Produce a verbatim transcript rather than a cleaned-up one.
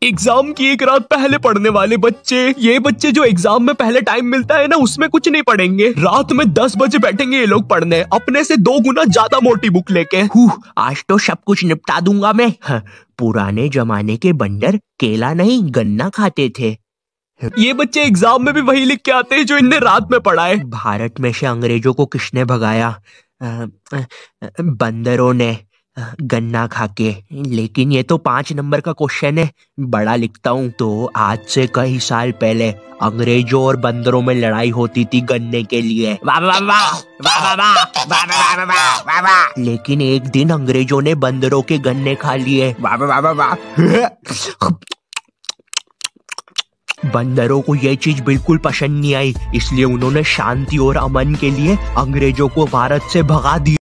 Exam की एक रात पहले पढ़ने वाले बच्चे, ये बच्चे जो एग्जाम में पहले टाइम मिलता है ना उसमें कुछ नहीं पढ़ेंगे। रात में दस बजे बैठेंगे ये लोग पढ़ने, अपने से दो गुना ज्यादा मोटी बुक लेके। हुँ, आज तो सब कुछ निपटा दूंगा मैं। हाँ, पुराने जमाने के बंदर केला नहीं गन्ना खाते थे। ये बच्चे एग्जाम में भी वही लिख के आते हैं जो इनने रात में पढ़ा है। भारत में से अंग्रेजों को किसने भगाया? बंदरों ने, गन्ना खाके। लेकिन ये तो पांच नंबर का क्वेश्चन है, बड़ा लिखता हूँ। तो आज से कई साल पहले अंग्रेजों और बंदरों में लड़ाई होती थी गन्ने के लिए। वाह वाह वाह वाह वाह वाह वाह वाह वाह वाह वाह। लेकिन एक दिन अंग्रेजों ने बंदरों के गन्ने खा लिए। वाह वाह वाह वाह। बंदरों को ये चीज बिल्कुल पसंद नहीं आई, इसलिए उन्होंने शांति और अमन के लिए अंग्रेजों को भारत से भगा दिया।